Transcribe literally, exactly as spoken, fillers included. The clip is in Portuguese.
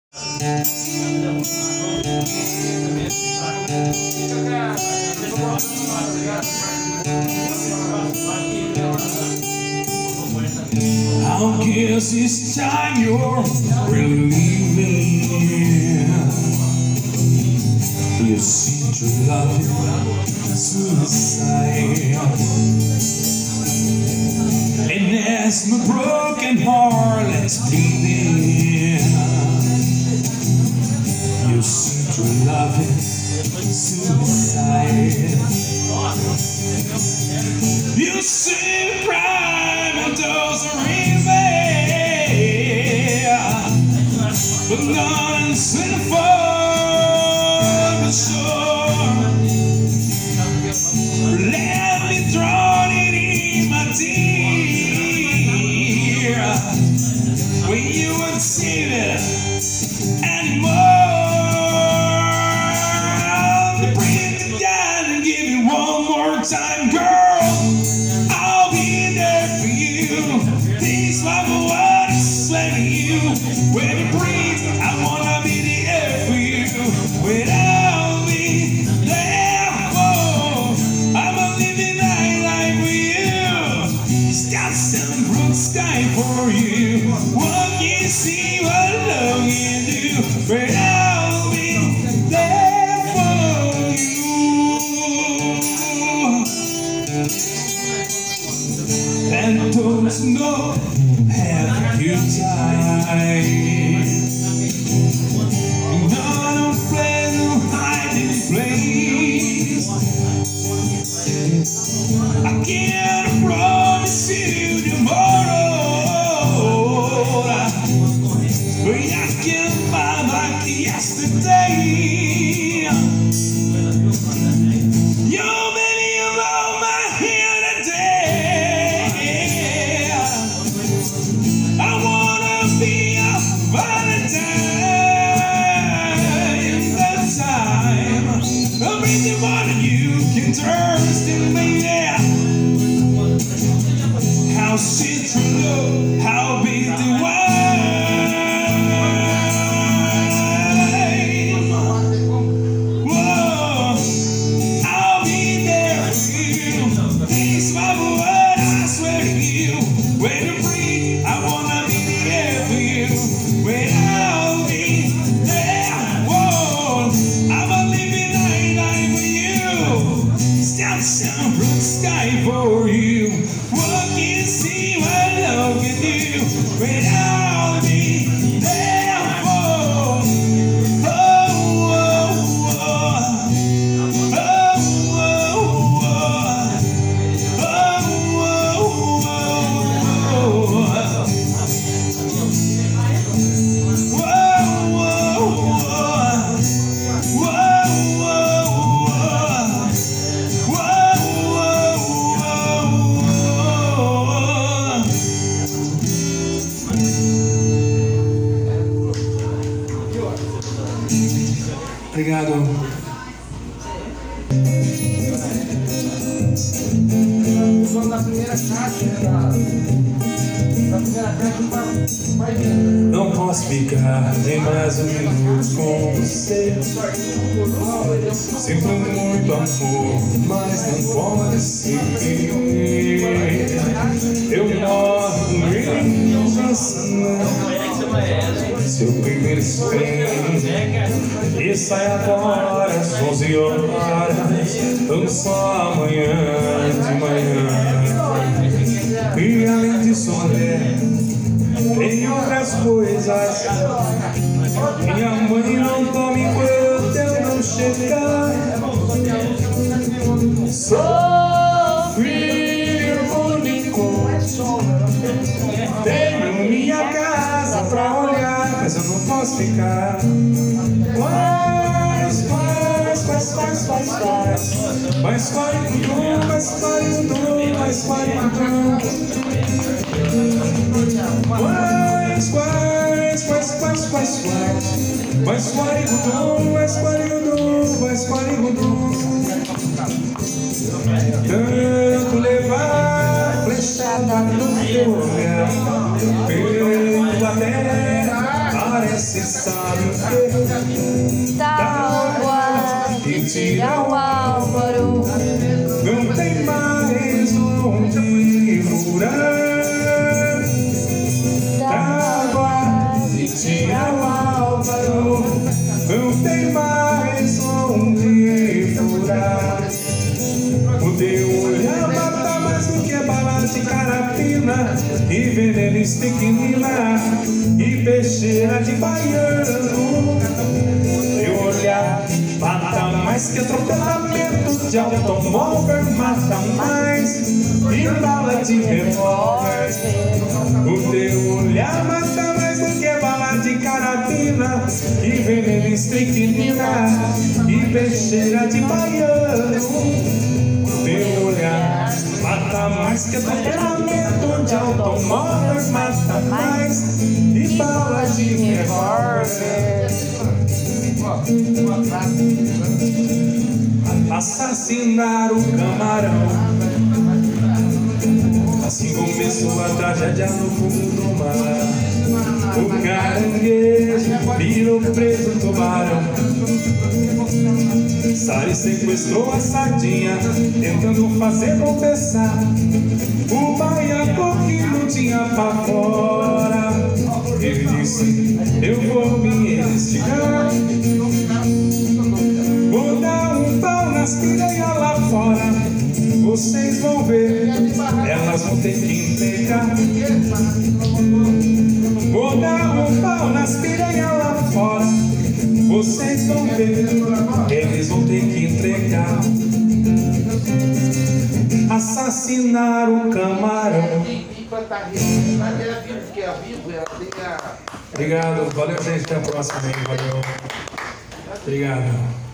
I guess it's time you're really leaving. You see true love suicide, and as my broken heart is bleeding, you see true love suicide. You see crime and those are easy, but none sinful but sure. Let me drown it in my tear when you won't see it anymore. Bring it down and give it one more time, girl. I'll be there for you. These love words letting you. When you breathe, I wanna be there for you. When I'll be there for, I'm a living life for you. It's got some blue sky for you. What can you see what love can do? When I'll be there for you. And those know have a good time. Not a place, no hiding place. I can't promise you tomorrow, but I can find like yesterday. You made me alone my hand today. I wanna be a Valentine. That time I'll bring you one and you can trust in me. How sweet true love, how big the wine. Whoa, I'll be there for you. These my word, I swear to you. When you breathe, I wanna be there for you. When I'll be there, whoa, I'm a living night for you. Still some blue sky for you. What can you see what love can do? When I'll be there for, oh, oh, oh, oh, oh, obrigado. Vamos na primeira caixa, na primeira caixa, Não posso ficar nem mais um minuto com você. Sinto muito amor, mas não pode ser. Eu moro em Jaçanã. Seu primeiro espelho e sai agora às onze horas. Tão só amanhã de manhã. E além disso, mulher, tem outras coisas. Minha mãe não toma enquanto eu não chegar. Sou filho único. Tenho minha casa pra olhar, mas eu não posso ficar. Faz, faz, faz, faz, faz, faz. Mas faz tudo, mas faz tudo, mas faz tudo. Faz, faz, faz, faz, faz, faz. Mas faz tudo, mas faz tudo, mas faz tudo. Tanto levar flechada no teu olhar, pelo até parece você sabe o que? Da água que tira o álvaro. Não tem mais onde furar. Da água que tira o álvaro. Não tem mais onde furar. O teu olhar mata mais do que bala de carabina, e veneno estricnina, e peixeira de baiano. Teu olhar mata mais que atropelamento de automóvel, mata mais que bala de revólver. O teu olhar mata mais do que bala de carabina, e veneno estricnina, e peixeira de baiano. Teu olhar mata mais que atropelamento de automóveis, mata mais e bala de revólver. Assassinar o camarão. Assim começou a tragédia no fundo do mar. O caranguejo virou preso tubarão. Sari sequestrou a sardinha, tentando fazer confessar. O baiaco que não tinha pra fora. Ele disse, eu vou me investigar. Vou dar um pau nas piranhas lá fora. Vocês vão ver, elas vão ter que entregar. Vou dar um pau nas piranhas lá fora. Vocês vão ver, eles vão ter que entregar. Assassinar o camarão. Obrigado, valeu gente, até a próxima aí, valeu. Obrigado.